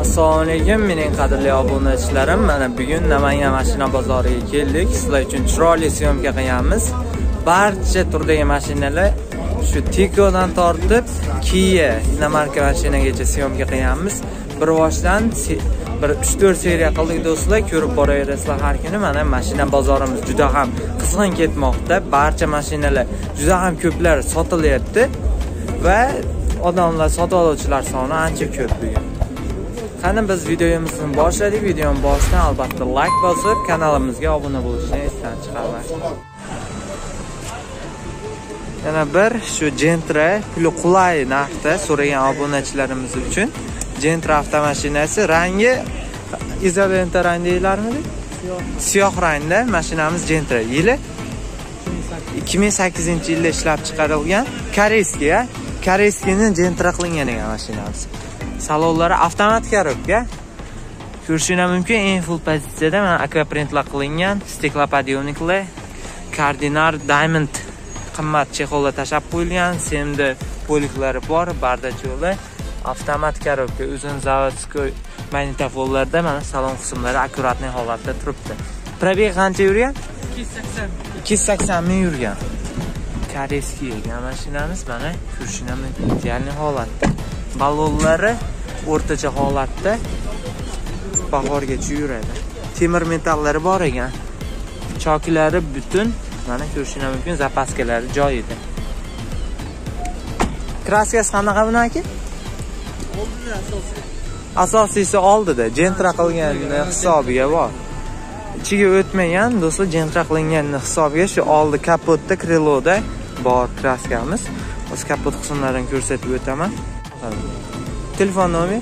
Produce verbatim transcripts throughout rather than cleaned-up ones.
Assalomu alaykum mening qadrli obunachilarim. Mana bugun Namangan mashina bozoriga keldik. Sizlar uchun chiroyli syomka qilyapmiz. Barcha turdagi mashinalar shu Tikodan tortib Kia inomarka mashinagacha syomka qilyapmiz. Bir boshdan bir uch to'rt seriya qildik do'stlar. Ko'rib boraverasizlar har kuni. Mana mashina bozorimiz juda ham qizg'in ketmoqda. Barcha mashinalar juda ham ko'plar sotilyapti va odamlar sotib oluvchilar soni ancha ko'p bugun. Qani biz videomizni boshladik. Videoning boshidan albatta like bosib, kanalimizga obuna bo'lishni esdan chiqarmang. Yana bir shu Gentra puli qulay narxda so'ragan obunachilarimiz uchun Gentra avtomashinasi rangi izolenta rang deylarmidi? Siyoh rangda mashinamiz Gentra. Yili ikki ming sakkizinchi yilda ishlab chiqarilgan koreyskiy, koreyskiyning Gentra qilingan ekan mashinamiz. Salonlari avtomat korobka. Ko'rishingiz mumkin, eng full pozitsiyada mana akvaprintlar qilingan, stiklopodiyomniklar, Cardinal Diamond qimmat chexollar tashab qo'yilgan, semdi poliklari bor, bardachoklar, avtomat korobka, uzun zavodskoy magnitofonlarda mana salon qismlari akkuratniy holatda turibdi. Probeg qancha yurgan? ikki yuz sakson ming yurgan. Koreyskiy mashinamiz mana ko'rishingiz mumkin, ideal holatda. Ballonlari o'rtacha holatda bahorgacha yuradi. Temir metallari bor ekan. Chokilari butun, mana ko'rishingiz mumkin, zapaskalari joyida. Kraskasi qanaqa bunaki? Oldida asosiy. Asosiysi oldida, Gentra qilgan hisobiga bor. Ichiga o'tmagan do'stlar, Gentra qilingan hisobiga shu oldi kapotda, kriloda bor kraskamiz. O'z kapot qismlarini ko'rsatib o'taman. Telefon nomeri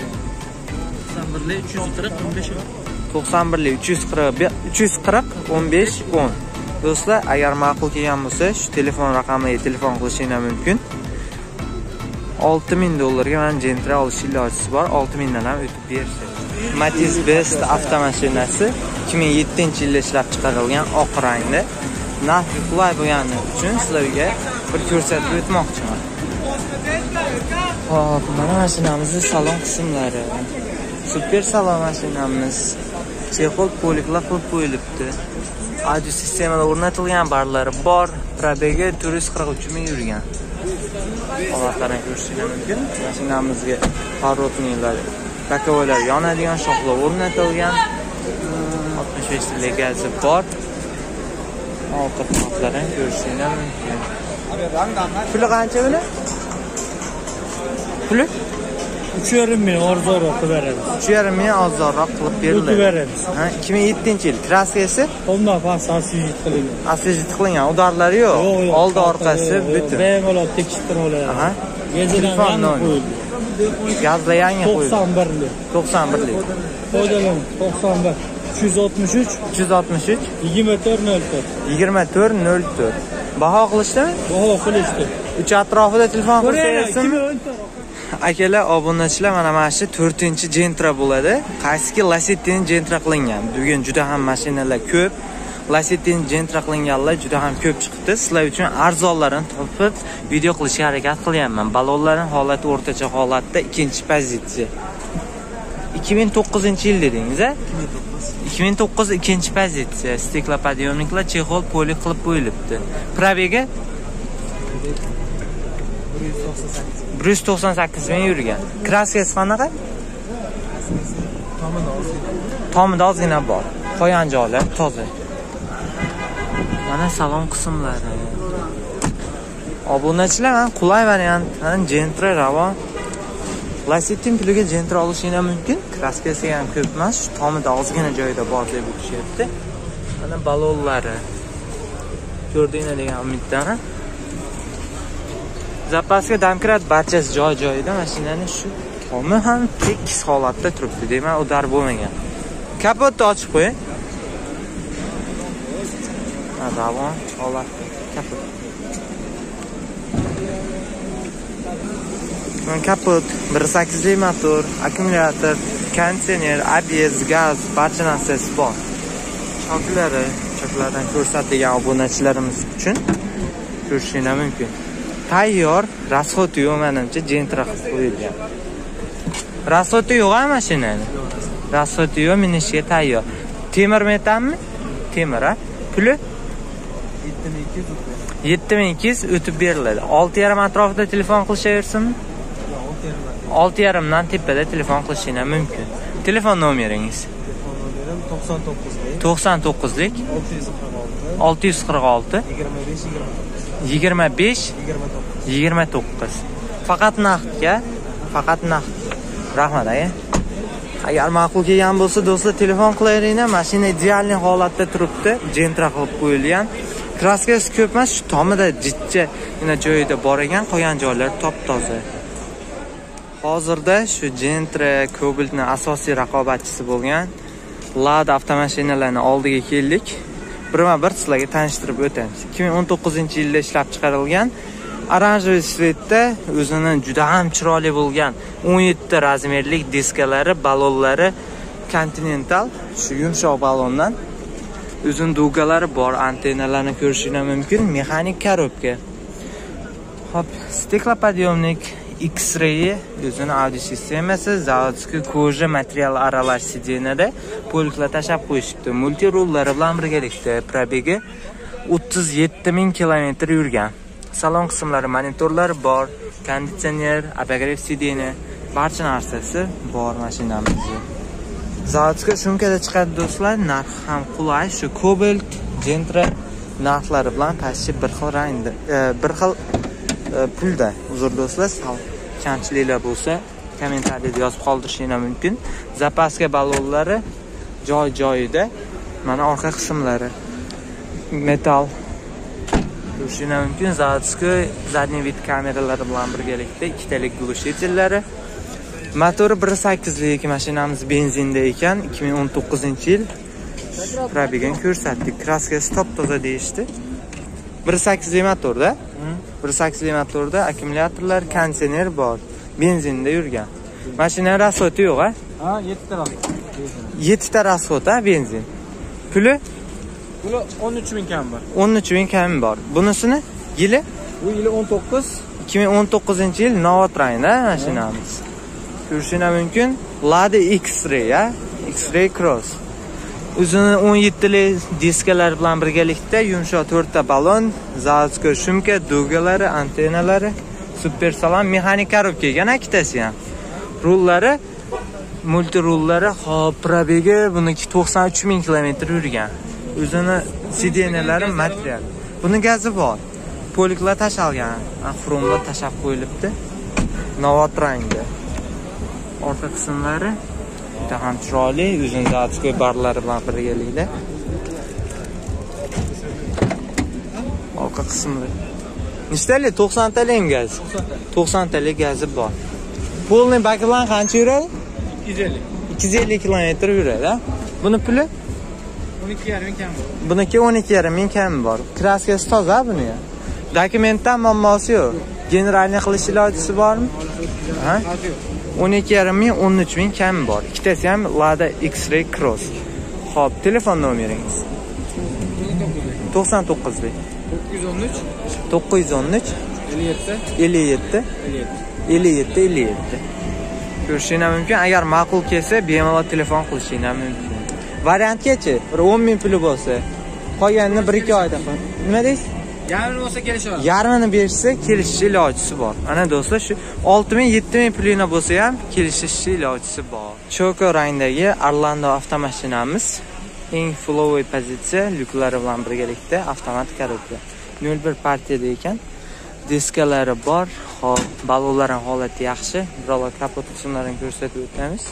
to'qson bir uch yuz qirq uch yuz qirq o'n besh o'n. Do'stlar, agar ma'qul kelgan bo'lsa, shu telefon raqamiga telefon qilishingiz mumkin. olti ming dollarga mana Gentra olish ilojisi bor. olti ming dan ham o'tib bersa. Matiz Best avtomashinasi ikki ming yettinchi yilda ishlab chiqarilgan oq rangda. Narxi qulay bo'lgani uchun sizlarga bir ko'rsatib o'tmoqchiman. Hop, mana mashinamizning salon qismlari. Super salon mashinamiz. Chexol poliklar qilib qo'yilibdi. Audio sistemalar o'rnatilgan, barlari bor. Probegi to'rt yuz qirq uch ming yurgan. Holatlarni ko'rishingiz mumkin. Mashinamizga parotnilar, bakovalar yonadigan shoxlar o'rnatilgan. oltmish besh ta gazi bor. Orqa taraflarni ko'rishingiz mumkin. Puli qancha buni? Puli uch yarim ming arzonroq qilib beramiz. uch yarim ming arzonroq qilib beriladi. beramiz. Ha, ikki ming yettinchi yil. Kraskasi ondan faqat asfalt qilingan. Asfalt qilingan, udarlari yo'q. Oldi orqasi butun. Bemalol tekshirtirib oladi. Aha. Telefon nomeri. Gazla yangi qo'yildi. to'qson birlik. to'qson birlik. Foydalan to'qson bir uch yuz oltmish uch uch yuz oltmish uch yigirma to'rt nol to'rt yigirma to'rt nol to'rt. Baho qilishdimi? Baho qilishdi. Uch atrofida telefon qilsangiz akalar, obunachilar, mana mana shu to'rtinchi Gentra bo'ladi. Qaysiki Lacetti'ning Gentra qilingan. Bugun juda ham mashinalar ko'p. Lacetti'ning Gentra qilinganlar juda ham ko'p chiqdi. Sizlar uchun arzonlarini topib video qilishga harakat qilyapman. Ballonlarning holati o'rtacha holatda, ikkinchi pozitsiya. ikki ming to'qqizinchi yil dedingiz-a? ikki ming to'qqiz ikkinchi pozitsiya. Stiklopodiyomniklar chexol polik qilib qo'yilibdi. Probegi bir yuz to'qson sakkiz ming yurgan. Kraskasi qanaqa? Tomida ozgina bor. Qo'yan joylar toza. Mana salon qismlari. Obunachilar, mana qulay variantdan Gentra ravon. Lacetti'ning puliga Gentra olishingiz mumkin. Kraskasi ham ko'p emas, tomida ozgina joyda bor deb o'tishyapti. Mana ballonlari. Ko'rdinglar degan umiddaman. Zapaska domkrat barchasi joy-joyida, mashinani shu tomi ham tekis holatda turibdi. Demak, udar bo'lmagan. Kapotni ochib qo'ying. Ha, ravon holatda. Kapot. Kapot, bir sakkiz lik motor, akkumulyator, konditsioner, A B S, gaz, barcha narsasi bor. Choklari, choklardan ko'rsatilgan obunachilarimiz uchun ko'rishingiz mumkin. Tayyor, rasxoti yo'q, menimcha Gentra qilib qo'yilgan. Rasxoti yo'q-a mashinani? Rasxoti yo'q, minishga tayyor. Temir metanmi? Temir, a? Puli yetti ming ikki yuz o'tib beriladi. olti yarim atrofida telefon qilishaversinmi? olti yarim dan tepada telefon qilishingiz mumkin. Telefon nomeringiz? Telefon nomerim to'qson to'qqizlik to'qson to'qqizlik olti yuz qirq olti yigirma besh yigirma to'qqiz yigirma to'qqiz. Faqat naqdga, faqat naqd. Rahmat aka. Agar ma'qul kelgan bo'lsa, do'stlar, telefon qilaveringlar. Mashina ideal holatda turibdi. Gentra qilib qo'yilgan. Kraskasi ko'p emas, shu tomida jitcha yana joyida bor ekan, qolgan joylari top-toza. Hozirda shu Gentra Cobalt'ning asosiy raqobatchisi bo'lgan Lada avtomashinalarning oldiga keldik. Birma-bir sizlarga tanishtirib o'tamiz. ikki ming o'n to'qqizinchi yilda ishlab chiqarilgan oranjoviy svetda o'zining juda ham chiroyli bo'lgan o'n yetti razmerlik diskalari, ballonlari Continental, shu yumshoq ballondan uzun dugalari bor, antennalarni ko'rishingiz mumkin, mexanik korobka. Hop, stiklopodъемник X-ray o'zining audio sistemasi, zavodskiy koja material aralash sidenada polklar tashab qo'yishibdi. Multi rullari bilan birgalikda probegi o'ttiz yetti ming kilometr yurgan. Salon qismlari monitorlari bor, konditsioner, abagrev sideni, barcha narsasi bor mashinamizda. Zavodskiy shumkada chiqadi do'stlar, narx ham qulay. Shu Cobalt, Gentra narxlari bilan qaysi bir xil rangda, bir xil pulda. Uzr do'stlar, kamchiliklar bo'lsa kommentariyada yozib qoldirishingiz mumkin. Zapaska ballonlari joy-joyida. Mana orqa qismlari metal. Ko'rishingiz mumkin. Zavodskiy zadniy vid kameralari bilan birgalikda ikkitalik глушительlari. Motori bir sakkizlik mashinamiz benzinda ekan, ikki ming o'n to'qqizinchi yil. Probegini ko'rsatdik. Kraskasi top-toza deyishdi. bir sakkizlik motorda. bir sakkizlik motorda akkumulyatorlar, konditsioner bor. Benzinda yurgan. Mashina rasxoti yo'q-a? Ha, yetti ta rasxot. yetti ta rasxot, ha, benzin. Puli? Puli o'n uch ming kam bor. o'n uch ming kam bor. Bunisini yili? Bu yili o'n to'qqiz. ikki ming o'n to'qqizinchi yil Novotrain-da mashinamiz. Ko'rishingiz mumkin. Lada X-ray, ha? X-ray Cross. O'zini o'n yettili diskalar bilan birgalikda yumshoq to'rtta ballon, zavodskiy shumka, dugalari, antennalari, super salon, mexanik korobka ekan ikkitasi ham. Rullari, multi rullari, hop, probegi buniki to'qson uch ming kilometr yurgan. O'zini sidenalari material. Buni gazi bor. Poliklar tashalgan, xromlar tashab qo'yilibdi. Novotrainga. Orqa qismlari juda ham chiroyli, uzun zavodskiy barlari bilan birgalikda. Orqa qismi. Nechtalik? to'qson talik gaz. to'qson talik gazi bor. Polni baki bilan qancha yuradi? ikki yuz ellik. ikki yuz ellik kilometr yuradi, ha? Buni puli? o'n ikki yarim ming kam bor. Buniki o'n ikki yarim ming kam bor. Kraskasi toza buni ham. Dokumentdan muammosi yo'q. Generalniy qilish ilojisi bormi? Ha? o'n ikki yarim ming, o'n uch ming kam bor. Ikkitasi ham Lada X-ray Cross. Xo'p, telefon nomeringiz? to'qson to'qqizlik to'qqiz yuz o'n uch to'qqiz yuz o'n uch ellik yetti ellik yetti ellik yetti ellik yetti. Ko'rishingiz mumkin. Agar ma'qul kelsa, bemalol telefon qilishingiz mumkin. Variantgachi bir o'n ming puli bo'lsa, qolganini bir ikki oyda qil. Nima deysiz? Yarmini bo'lsa kelishaveradi. Yarmini bersa, kelishish ilojisi bor. Ana do'stlar, shu olti ming yetti ming pulina bo'lsa ham kelishish ilojisi bor. Choko rangdagi Orlando avtomashinamiz. Eng flowy pozitsiya, lyuklari bilan birgalikda avtomat korobka. nol bir partiyada ekan. Diskalari bor, hop, ballonlari holati yaxshi. Biroq kapot qismlarini ko'rsatib o'tamiz.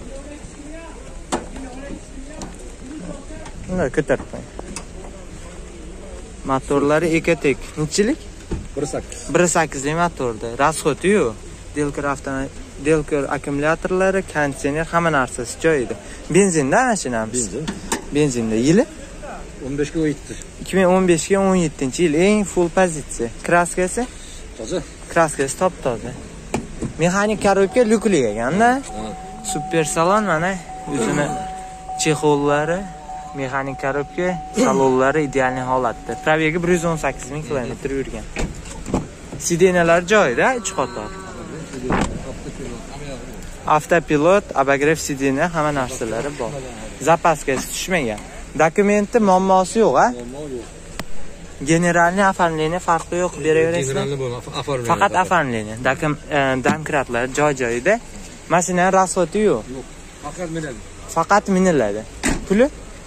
Buni ko'tarib qo'ying. Motorlari Ekatek. Nechilik? bir sakkiz. bir sakkiz lik motorda. Rasxoti yo'q. Delkar avtomat, Delkar akkumulyatorlari, konditsioner, hamma narsasi joyida. Benzinda mashinamiz. Benzin. Benzinda. Yili o'n beshga o'n yetti. ikki ming o'n beshga o'n yettinchi yil. Eng full pozitsiya. Kraskasi? Toza. Kraskasi top-toza. Mexanik korobka lyukli ekanda. Super salon mana o'zini chexollari, mexanik korobka, salonlari ideal holatda. Probegi bir yuz o'n sakkiz ming kilometr yurgan. Sidenalar joyida, uch qator. Avtopilot, abagrev sidini hamma narsalari bor. Zapaskasi tushmagan. Dokumenti muammosi yo'q, ha? Muammo yo'q. Generalni оформление farqi yo'q, beraverasizlar. Generalni bo'lmay, оформление. Faqat оформление. Dokum domkratlar joy-joyida. Mashinaning rasxoti yo'q. Yo'q. Faqat minadi. Faqat miniladi. Puli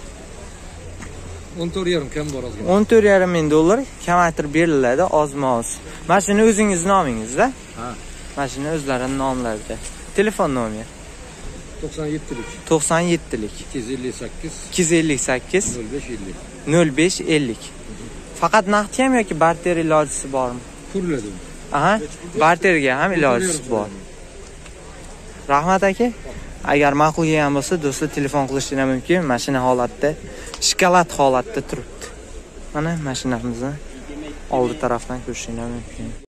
o'n to'rt yarim kam bor ozgina. o'n to'rt yarim ming dollar kamaytirib beriladi, ozma-oz. Mashina o'zingiz nomingizda? Ha. Mashina o'zlarining nomlarida. Telefon nomeri to'qson yettilik. to'qson yettilik ikki yuz ellik sakkiz ikki yuz ellik sakkiz nol besh ellik. nol besh ellik. Faqat naqdga ham yoki barter ilojisi bormi? Puriladi. Aha, barterga ham ilojisi bor. Rahmat aka. Agar ma'qul kelgan bo'lsa, do'stlar telefon qilishingiz mumkin. Mashina holatda, shokolad holatda turibdi. Mana mashinamizni oldi tarafdan ko'rishingiz mumkin.